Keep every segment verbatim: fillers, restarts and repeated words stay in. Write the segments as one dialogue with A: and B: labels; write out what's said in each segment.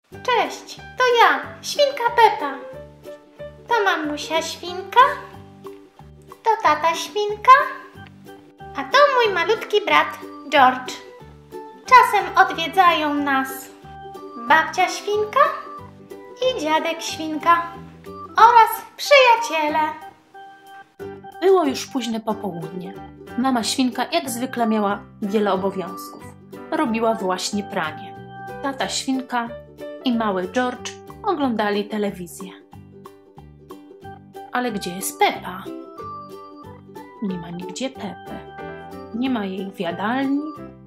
A: Cześć, to ja, świnka Pepa. To mamusia świnka, to tata świnka, a to mój malutki brat George. Czasem odwiedzają nas babcia świnka i dziadek świnka oraz przyjaciele.
B: Było już późne popołudnie. Mama świnka jak zwykle miała wiele obowiązków. Robiła właśnie pranie. Tata świnka i mały George oglądali telewizję. Ale gdzie jest Pepa? Nie ma nigdzie Pepy. Nie ma jej w jadalni.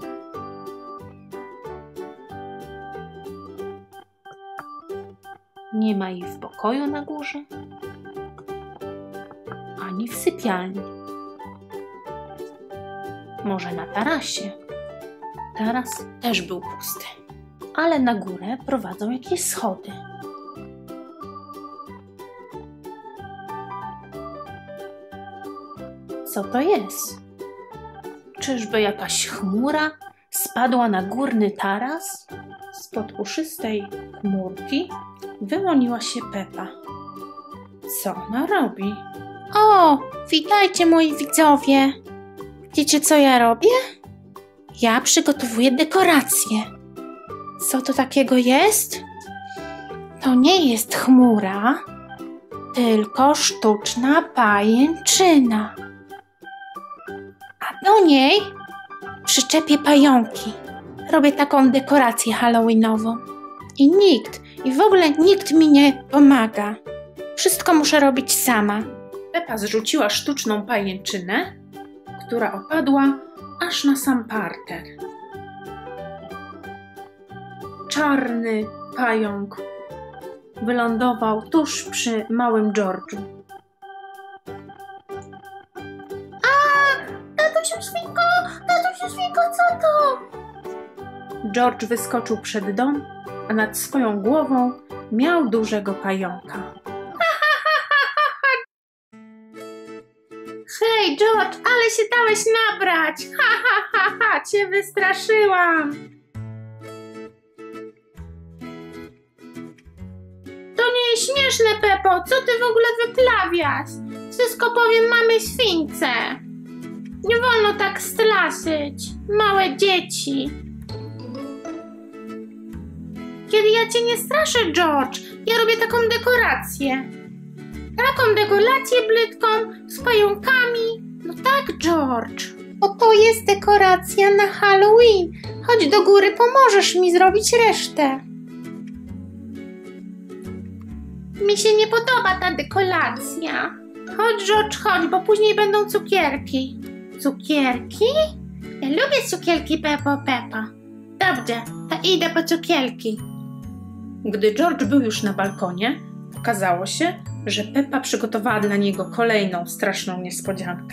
B: Nie ma jej w pokoju na górze. Ani w sypialni. Może na tarasie. Taras też był pusty. Ale na górę prowadzą jakieś schody. Co to jest? Czyżby jakaś chmura spadła na górny taras? Spod puszystej chmurki wyłoniła się Pepa. Co ona robi?
A: O, witajcie moi widzowie. Wiecie co ja robię? Ja przygotowuję dekoracje. Co to takiego jest? To nie jest chmura, tylko sztuczna pajęczyna. A do niej przyczepię pająki. Robię taką dekorację halloweenową. I nikt, i w ogóle nikt mi nie pomaga. Wszystko muszę robić sama.
B: Pepa zrzuciła sztuczną pajęczynę, która opadła aż na sam parter. Czarny pająk wylądował tuż przy małym George'u.
A: A, tatusiu świnko, tatusiu świnko, co to?
B: George wyskoczył przed dom, a nad swoją głową miał dużego pająka.
A: Hej, George, ale się dałeś nabrać! Ha, ha, ha, ha, cię wystraszyłam! To nie jest śmieszne, Pepo, co ty w ogóle wyplawiasz? Wszystko powiem mamie śwince. Nie wolno tak straszyć, małe dzieci. Kiedy ja cię nie straszę, George, ja robię taką dekorację. Taką dekorację brytką, z pająkami. No tak, George. Bo to jest dekoracja na Halloween. Chodź do góry, pomożesz mi zrobić resztę. Mi się nie podoba ta dekoracja. Chodź, George, chodź, bo później będą cukierki. Cukierki? Ja lubię cukierki, Pepo, Pepa. Dobrze, to idę po cukierki.
B: Gdy George był już na balkonie, okazało się, że Pepa przygotowała dla niego kolejną straszną niespodziankę.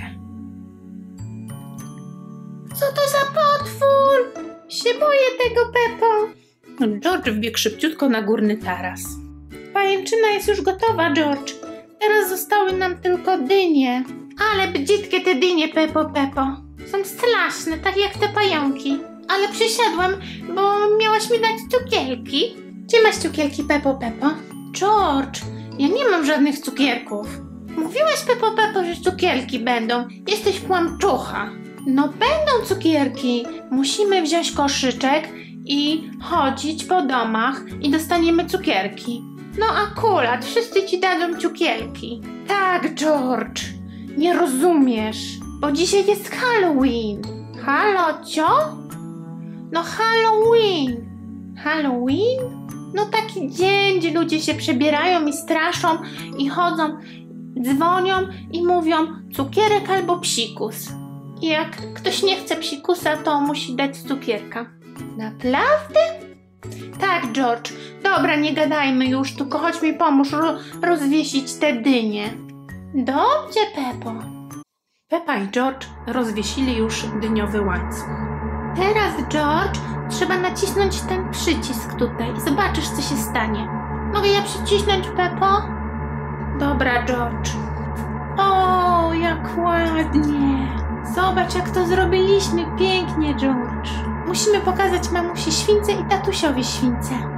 A: Co to za potwór? Się boję tego, Pepo.
B: George wbiegł szybciutko na górny taras.
A: Pajęczyna jest już gotowa, George. Teraz zostały nam tylko dynie. Ale brzydkie te dynie, Pepo, Pepo. Są straszne, tak jak te pająki. Ale przysiadłam, bo miałaś mi dać cukierki. Gdzie masz cukierki, Pepo, Pepo? George, ja nie mam żadnych cukierków. Mówiłaś, Pepo, Pepo, że cukierki będą. Jesteś kłamczucha. No będą cukierki. Musimy wziąć koszyczek i chodzić po domach i dostaniemy cukierki. No akurat, wszyscy ci dadzą cukierki. Tak, George, nie rozumiesz, bo dzisiaj jest Halloween. Halo, cio? No Halloween. Halloween? No taki dzień, gdzie ludzie się przebierają i straszą i chodzą, dzwonią i mówią cukierek albo psikus. I jak ktoś nie chce psikusa, to musi dać cukierka. Naprawdę? Tak, George. Dobra, nie gadajmy już, tylko chodź mi pomóż ro rozwiesić te dynie. Dobrze, Pepo.
B: Pepa i George rozwiesili już dyniowy łańcuch.
A: Teraz, George, trzeba nacisnąć ten przycisk tutaj i zobaczysz, co się stanie. Mogę ja przycisnąć, Pepo? Dobra, George. O, jak ładnie. Zobacz, jak to zrobiliśmy pięknie, George. Musimy pokazać mamusi śwince i tatusiowi śwince.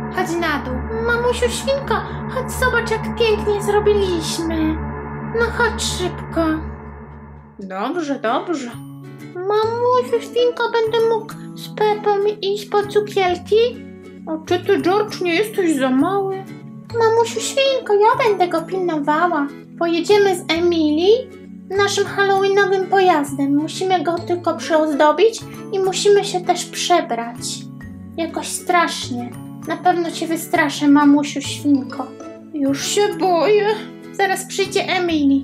A: Chodź na dół. Mamusiu Świnko, chodź zobacz, jak pięknie zrobiliśmy. No chodź szybko.
B: Dobrze, dobrze.
A: Mamusiu Świnko, będę mógł z Pepą iść po cukierki?
B: A czy ty, George, nie jesteś za mały?
A: Mamusiu Świnko, ja będę go pilnowała. Pojedziemy z Emilii naszym halloweenowym pojazdem. Musimy go tylko przyozdobić i musimy się też przebrać. Jakoś strasznie. Na pewno cię wystraszę, mamusiu Świnko.
B: Już się boję.
A: Zaraz przyjdzie Emilii.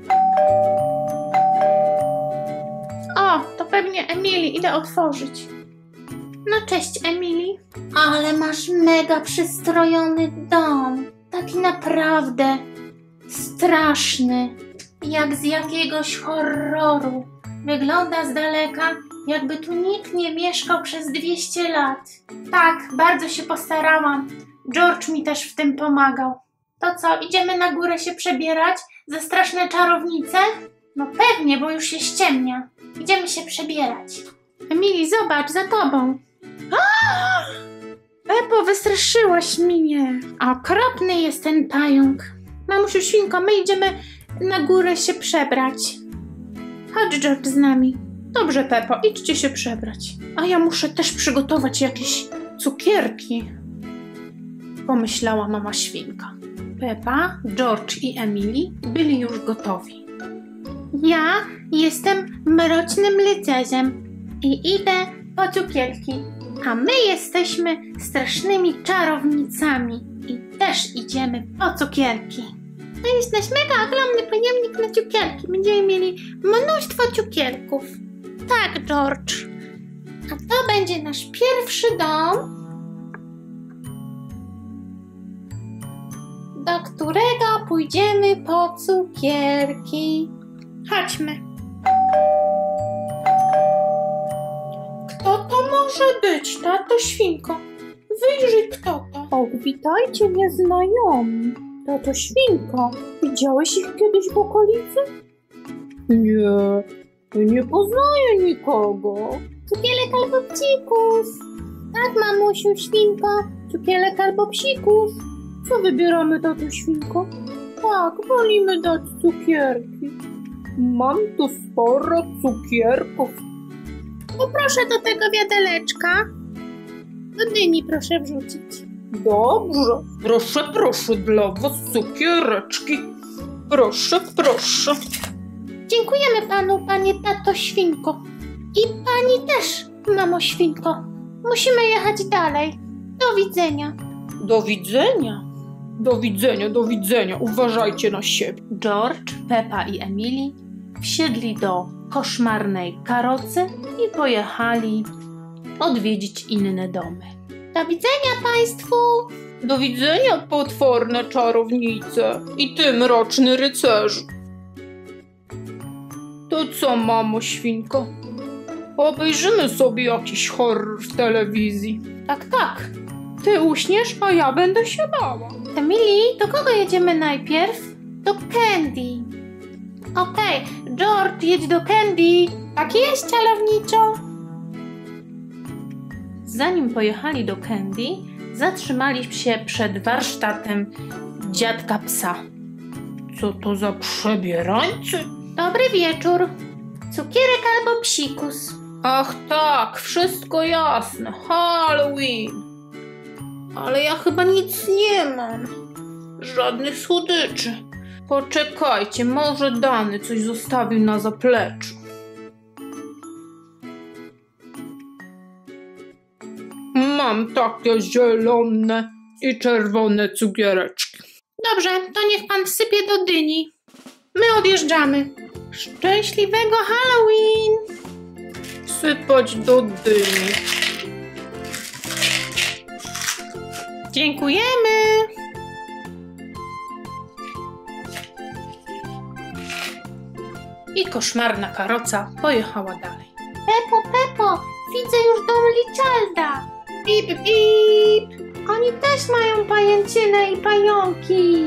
A: O, to pewnie Emilii. Idę otworzyć. No cześć, Emilii. Ale masz mega przystrojony dom. Taki naprawdę straszny. Jak z jakiegoś horroru. Wygląda z daleka, jakby tu nikt nie mieszkał przez dwieście lat. Tak, bardzo się postarałam. George mi też w tym pomagał. To co, idziemy na górę się przebierać za straszne czarownice? No pewnie, bo już się ściemnia. Idziemy się przebierać. Emilii, zobacz, za tobą. Pepo, wystraszyłaś mnie. Okropny jest ten pająk. Mamusiu Świnko, my idziemy na górę się przebrać. Chodź, George, z nami.
B: Dobrze, Pepo, idźcie się przebrać. A ja muszę też przygotować jakieś cukierki. Pomyślała mama Świnka. Pepa, George i Emily byli już gotowi.
A: Ja jestem mrocznym rycerzem i idę po cukierki. A my jesteśmy strasznymi czarownicami i też idziemy po cukierki. To jest nasz mega ogromny pojemnik na cukierki. Będziemy mieli mnóstwo cukierków. Tak, George. A to będzie nasz pierwszy dom, do którego pójdziemy po cukierki. Chodźmy.
B: Kto to może być, tato Świnko? Wyjrzyj, kto to.
C: O, witajcie, nieznajomi. Tato Świnko, widziałeś ich kiedyś w okolicy? Nie, nie poznaję nikogo.
A: Cukierek albo psikus. Tak, mamusiu Świnko. Cukierek albo psikus.
C: Co wybieramy, tato Świnko? Tak, wolimy dać cukierki. Mam tu sporo cukierków.
A: Poproszę do tego wiadeleczka. Do dyni proszę wrzucić.
C: Dobrze.
B: Proszę, proszę, dla was cukiereczki. Proszę, proszę.
A: Dziękujemy panu, panie tato Świnko. I pani też, mamo Świnko. Musimy jechać dalej. Do widzenia.
B: Do widzenia. Do widzenia, do widzenia. Uważajcie na siebie. George, Peppa i Emily wsiedli do koszmarnej karocy i pojechali odwiedzić inne domy.
A: Do widzenia państwu.
B: Do widzenia, potworne czarownice i ty, mroczny rycerzu. To co, mamo Świnko? Obejrzymy sobie jakiś horror w telewizji. Tak, tak. Ty uśniesz, a ja będę się bała.
A: Emily, do kogo jedziemy najpierw? Do Candy. Okej, okay. George, jedź do Candy. Tak jest, czarowniczo.
B: Zanim pojechali do Candy, zatrzymali się przed warsztatem dziadka psa. Co to za przebierańcy?
A: Dobry wieczór. Cukierek albo psikus?
B: Ach tak, wszystko jasne. Halloween. Ale ja chyba nic nie mam. Żadnych słodyczy. Poczekajcie, może Dany coś zostawił na zapleczu. Mam takie zielone i czerwone cukiereczki.
A: Dobrze, to niech pan wsypie do dyni. My odjeżdżamy. Szczęśliwego Halloween!
B: Sypać do dyni.
A: Dziękujemy!
B: I koszmarna karoca pojechała dalej.
A: Pepo, Pepo, widzę już dom Richarda. Bip, bip. Oni też mają pajęczynę i pająki.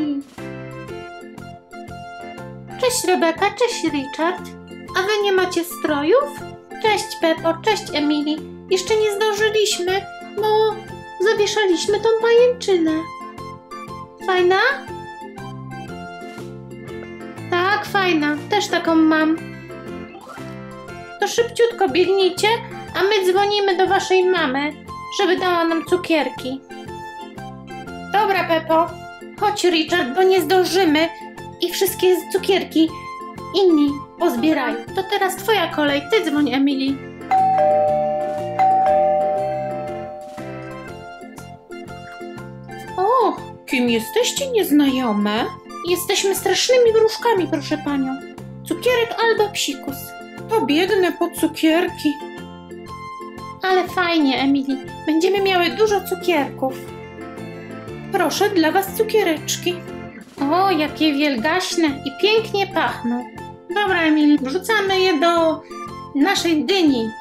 A: Cześć Rebeka, cześć Richard. A wy nie macie strojów? Cześć Pepo, cześć Emily. Jeszcze nie zdążyliśmy, bo zawieszaliśmy tą pajęczynę. Fajna? Tak, fajna. Też taką mam. To szybciutko biegnijcie, a my dzwonimy do waszej mamy, żeby dała nam cukierki. Dobra, Pepo. Chodź, Richard, bo nie zdążymy i wszystkie cukierki inni pozbierają. To teraz twoja kolej. Ty dzwoń, Emily. O, kim jesteście, nieznajome? Jesteśmy strasznymi wróżkami, proszę panią. Cukierek albo psikus. To biedne po cukierki. Ale fajnie, Emily. Będziemy miały dużo cukierków. Proszę, dla was cukiereczki. O, jakie wielgaśne i pięknie pachną. Dobra, Emily, wrzucamy je do naszej dyni.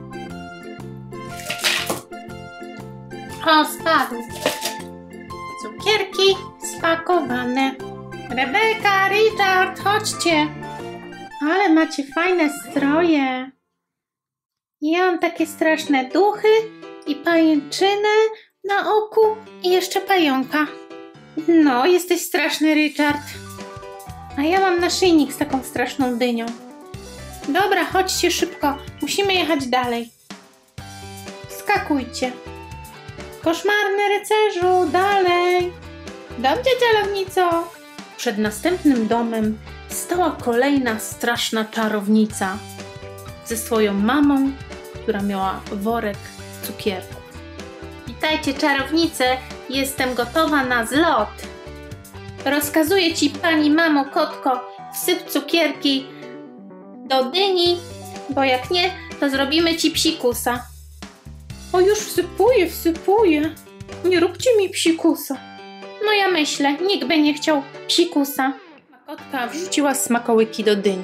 A: O, spadł. Cukierki spakowane. Rebeka, Richard, chodźcie. Ale macie fajne stroje. Ja mam takie straszne duchy i pajęczynę na oku i jeszcze pająka. No, jesteś straszny, Richard. A ja mam naszyjnik z taką straszną dynią. Dobra, chodźcie szybko. Musimy jechać dalej. Skakujcie. Koszmarny rycerzu, dalej. Dobrze, czarownico. Przed następnym domem stała kolejna straszna czarownica ze swoją mamą, która miała worek cukierków. Witajcie, czarownice, jestem gotowa na zlot. Rozkazuję ci, pani mamo kotko, wsyp cukierki do dyni, bo jak nie, to zrobimy ci psikusa. O, już wsypuję, wsypuję. Nie róbcie mi psikusa. No ja myślę, nikt by nie chciał psikusa. Kotka wrzuciła smakołyki do dyni.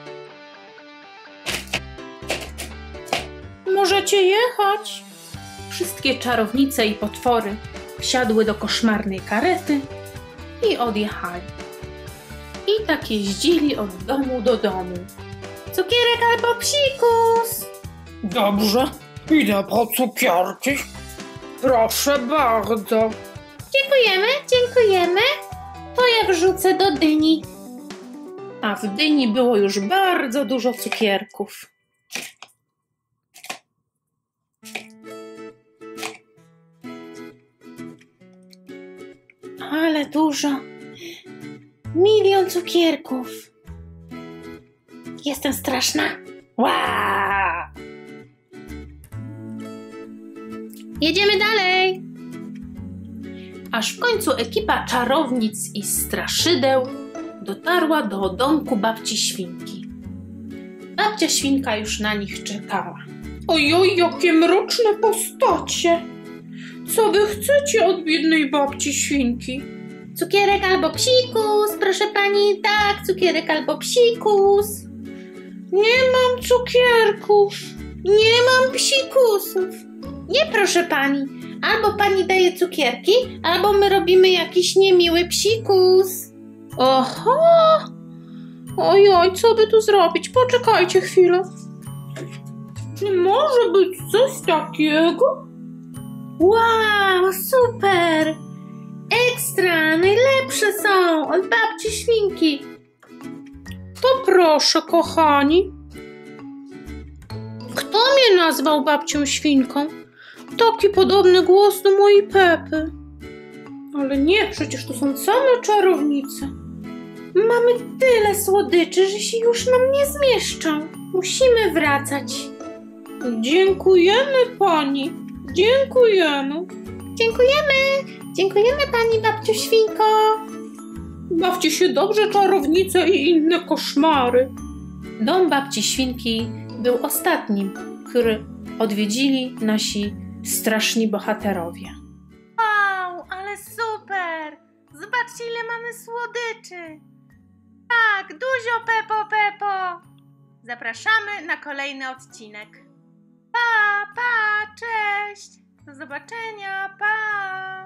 A: Możecie jechać. Wszystkie czarownice i potwory wsiadły do koszmarnej karety i odjechali. I tak jeździli od domu do domu. Cukierek albo psikus.
C: Dobrze, idę po cukierki. Proszę bardzo.
A: Dziękujemy, dziękujemy. To ja wrzucę do dyni.
B: A w dyni było już bardzo dużo cukierków.
A: Ale dużo. Milion cukierków. Jestem straszna.
B: Wow!
A: Jedziemy dalej.
B: Aż w końcu ekipa czarownic i straszydeł dotarła do domku babci Świnki. Babcia Świnka już na nich czekała.
C: Ojoj, jakie mroczne postacie. Co wy chcecie od biednej babci Świnki?
A: Cukierek albo psikus, proszę pani. Tak, cukierek albo psikus.
C: Nie mam cukierków.
A: Nie mam psikusów. Nie, proszę pani. Albo pani daje cukierki, albo my robimy jakiś niemiły psikus.
C: Aha! Ojoj, co by tu zrobić? Poczekajcie chwilę. Czy może być coś takiego?
A: Wow, super! Ekstra, najlepsze są od babci Świnki.
C: To proszę, kochani. Kto mnie nazwał babcią Świnką? Taki podobny głos do mojej Pepy. Ale nie, przecież to są same czarownice.
A: Mamy tyle słodyczy, że się już nam nie zmieszczą. Musimy wracać.
C: Dziękujemy pani. Dziękujemy.
A: Dziękujemy. Dziękujemy pani babciu Świnko.
C: Bawcie się dobrze, czarownice i inne koszmary.
B: Dom babci Świnki był ostatnim, który odwiedzili nasi straszni bohaterowie.
A: Wow, ale super! Zobaczcie, ile mamy słodyczy. Tak, dużo Pepo Pepo. Zapraszamy na kolejny odcinek. Pa, pa, cześć. Do zobaczenia, pa.